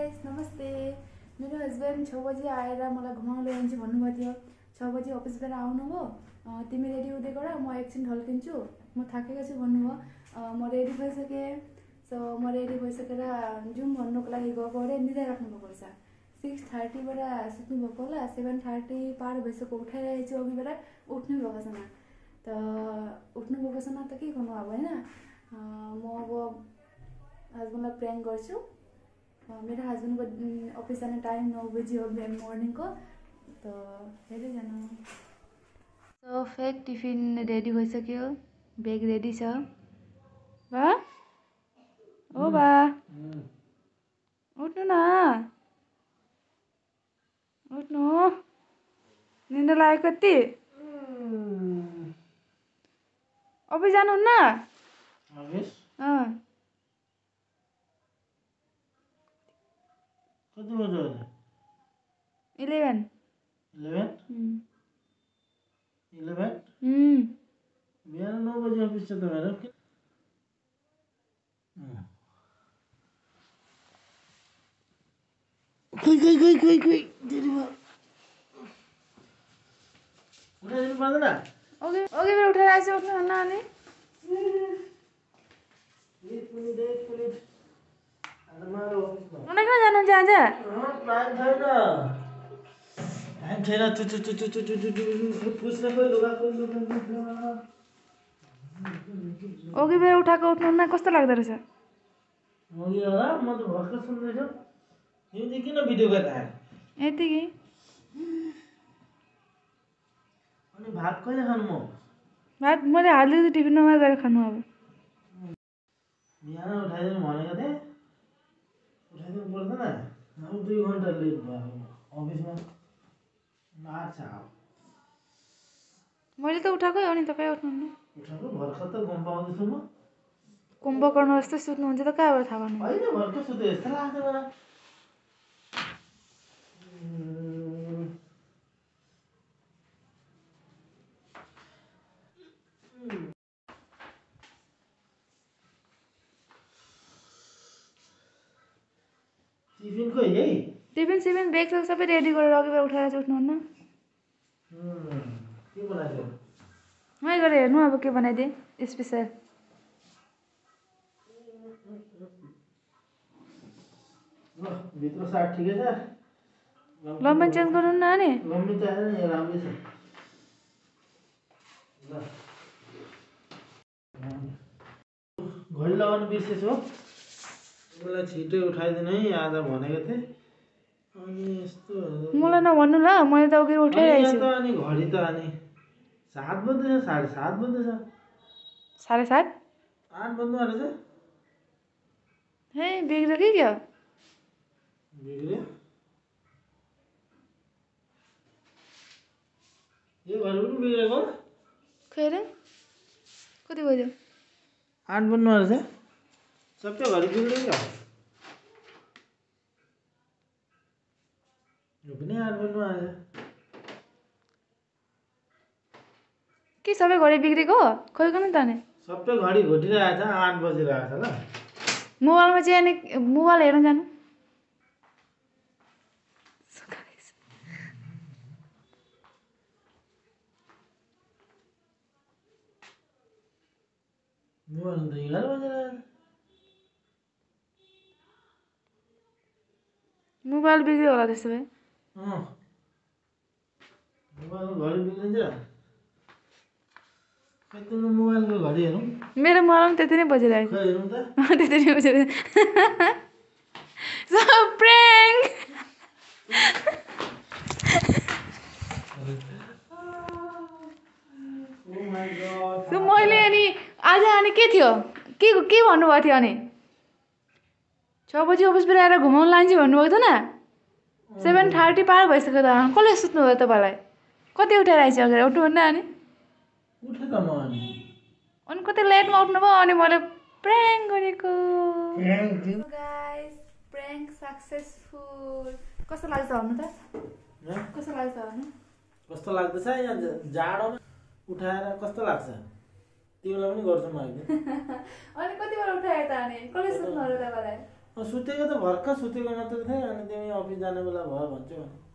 Guys नमस्ते। मेरो husband 6 बजे आएर मलाई घुमाउन ल्याइन्छ भन्नुभएको थियो। 6 बजे अफिसबाट आउनुभयो। तिमी रेडी हुँदै गर, म एकछिन ढल्किन्छु, म थाकेको छु भन्नुभयो। म रेडी भइसकेँ। सो म रेडी भइसकेर जाउँ भन्नुको लागि गएको अरे निदाइराख्नु भएको रहेछ। 6:30 बाट सुत्नु भएको होला, 7:30 पार भइसक्यो। उठाइरहेको छु अघिबाट, उठ्नु भएको छैन। त उठ्नु भएको छैन त के गर्नु अब होइन। म अब हस्बैंडलाई प्र्याङ्क गर्छु। मेरो हस्बैंडको अफिस जाने टाइम 9 बजी हो मर्निङको। त हेर्दै जानु। सो फेक टिफिन रेडी भइसक्यो, ब्याग रेडी छ। बा ओ बा उठ्नु न, उठ्नु। निन्दा लागेको कति? अफिस जानुहुन्न? कति बजे? 11 बिहान 9 बजे अफिस छ त मेरो। खोइ दिदी भयो। उठाइदिनु पर्दैन? अघि बेला उठाएर आएछ, उठ्नुहुन्न अनि? उनी कहाँ जानुहुन्छ आज? टाइम छैन। अघि बेला उठाएको उठ्नुहुन्न, कस्तो लाग्दो रहेछ? म त भर्खर सुन्दैछु। तिमी किन भिडियो गरेर आयो? यतिकै। अनि भात कहिले खानु? म भात मैले हालिदिएको टिफिनमा गएर खानु। अब बिहान उठाइदिनु भनेको थिएँ, उठाइदिनु पर्दैन। अब 2 घन्टा लेट भयो अफिसमा। मार्छ मैले त उठाएकै हो नि, तपाईँ उठ्नुहुन्न। उठाएको भर्खर त घुम पाउँदैछु म। कुम्भकर्ण जस्तो सुत्नुहुन्छ त कहाँबाट थाहा भन्नु? होइन भर्खर सुते जस्तो लाग्छ मलाई। टिफिन खोइ है? टिफिन सिफिन ब्याग सबै रेडी गरेर अघि बेला उठाएर चाहिँ उठ्नुहुन्न। के बनाइदियो? मै गएर हेर्नु अब के बनाइदिए स्पेसल। भित्र साट ठिकै छ? लम्बा चेन्ज गर्नुहुन्न अनि? लम्बी चाहिँदैन, यो राम्रै छ। घडी लगाउनु बिर्सेछु हो। मलाई छिटै उठाइदिनु है, आज भनेको थिएँ। अनि यस्तो मलाई नभन्नु ल, मैले त अघि उठाइरहेको छु। अनि घडी त अनि 7 बज्दैछ, 7:30 बज्दैछ। 7:30? 8 बज्नु आँटेछ। हे बिग्रियो कि क्या? बिग्रियो? यो घडी पनि बिग्रेको? खै र कति बज्यो? 8 बज्नु आँटेछ। सबै घडी बिग्रियो क्या? यो पनि 8 बज्नु आँटेछ। के सबै घडी बिग्रेको? खोइ गर्नु त नि। सबै घडी घोटिरहेको छ, 8 बजिरहेको छ ल। मोबाइलमा चाहिँ अनि मोबाइल हेर्न जानु। मोबाइल त 11 बजिरहेको छ। मोबाइल बिग्रियो होला त्यसो भए। मोबाइलको घडी बिग्रिन्छ। कतिको मोबाइलको घडी हेरौँ? मेरो मोबाइलमा त्यति नै बजिरहेको छ। खै हेरौँ त? त्यति नै बजिरहेको छ। So prank. सो मैले अनि आज अनि के थियो? के भन्नुभएको थियो अनि? 6 बजी अफिसबाट आएर घुमाउन लान्छु भन्नुभएको थिएन? 7:30 पार भइसक्यो त। कसले सुत्नु भयो तपाईँलाई? कति उठाएर आइस अगाडि? उठ्नुहुन्न अनि? उठे त म अनि कति लेटमा उठ्नुभयो अनि मैले प्र्याङ्क गरेको। Guys prank successful. कस्तो लाग्छ भन्नु त? कस्तो लाग्छ भन्नु? कस्तो लाग्दैछ? यहाँ जाडोमा उठाएर कस्तो लाग्छ? तिमीलाई पनि गर्छु म अहिले। अनि कति बेला उठाए त अनि? कसले सुत्नु भयो तपाईँलाई? सुतेको त भर्खर सुतेको मात्र थिएँ अनि तिमी अफिस जाने बेला भयो भन्छु